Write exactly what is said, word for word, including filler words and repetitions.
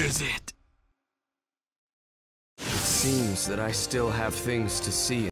is it? It seems that I still have things to see.